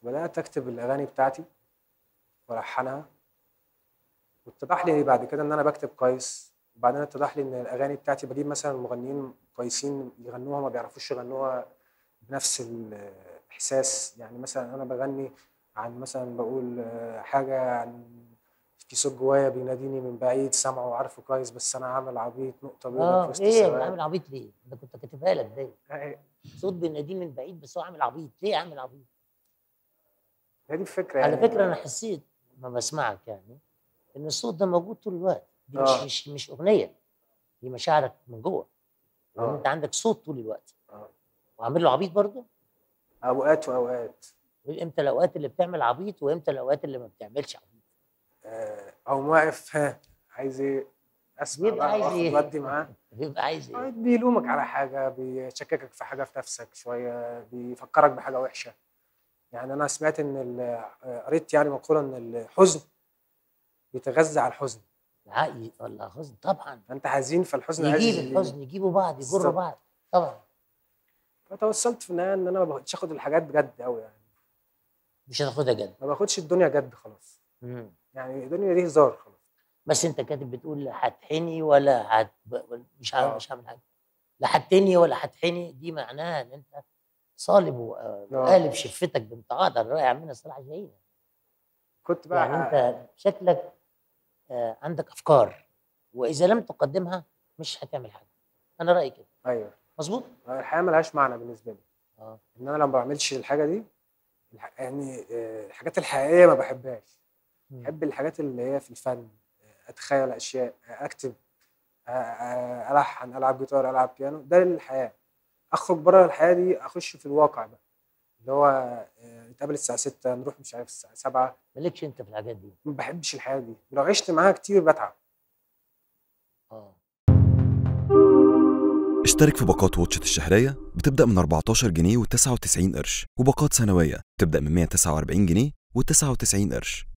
بدات اكتب الاغاني بتاعتي والحنها، واتضح لي بعد كده ان انا بكتب كويس. وبعدين اتضح لي ان الاغاني بتاعتي بجيب مثلا مغنيين كويسين يغنوها ما بيعرفوش يغنوها بنفس الاحساس. يعني مثلا انا بغني عن مثلا بقول حاجه عن في صوت جوايا بيناديني من بعيد سامعه وعارفه كويس، بس انا عامل عبيط نقطه بيضاء في وسط ايه السواد. عامل عبيط ليه؟ انا كنت كاتبها لك دايما. هي صوت بيناديه من بعيد بس هو عامل عبيط، ليه عامل عبيط؟ دي الفكره على يعني فكره انا حسيت لما بسمعك يعني ان الصوت ده موجود طول الوقت، دي مش اه مش مش اغنيه، دي مشاعرك من جوه، لان اه انت عندك صوت طول الوقت. اه وعامل له عبيط برضه؟ اوقات واوقات. امتى الاوقات اللي بتعمل عبيط وامتى الاوقات اللي ما بتعملش عبيط؟ او واقف ها عايز ايه، اسمع بيبقى بقى عايز واخد ايه؟ ودي معاه. بيبقى عايز ايه؟ بيلومك على حاجه، بيشككك في حاجه في نفسك شويه، بيفكرك بحاجه وحشه. يعني انا سمعت ان قريت يعني مقوله ان الحزن بيتغذى على الحزن. العقل ولا حزن؟ طبعا. فانت حزين فالحزن يجيب عايز الحزن، يجيبوا بعض، يجروا بالظبط. بعض. طبعا. فتوصلت في النهايه ان انا ما بقتش اخد الحاجات بجد قوي يعني. مش هتاخدها جد. ما باخدش الدنيا جد خلاص. مم. يعني الدنيا دي هزار خلاص. بس انت كاتب بتقول هتحني ولا اه مش هعمل حاجه. لا هتني ولا هتحني، دي معناها ان انت صالب اه وقالب شفتك بنت عقدر رائع من صلاح جاهين. كنت يعني بقى انت شكلك عندك افكار، واذا لم تقدمها مش هتعمل حاجه. انا رايي كده. ايوه. مظبوط. الحياه ملهاش معنى بالنسبه لي. اه. ان انا لما بعملش الحاجه دي يعني الحاجات الحقيقيه ما بحبهاش. مم. بحب الحاجات اللي هي في الفن. اتخيل اشياء، اكتب، الحن، العب جيتار، العب بيانو. ده الحياه. اخرج بره الحياه دي، اخش في الواقع بقى، اللي هو نتقابل الساعه 6 نروح مش عارف الساعه 7. مالكش انت في الحاجات دي. ما بحبش الحياه دي، ولو عشت معاها كتير بتعب. اه. اشترك في باقات واتشت الشهرية بتبدأ من 14 جنيه و99 قرش، وباقات سنوية بتبدأ من 149 جنيه و99 قرش.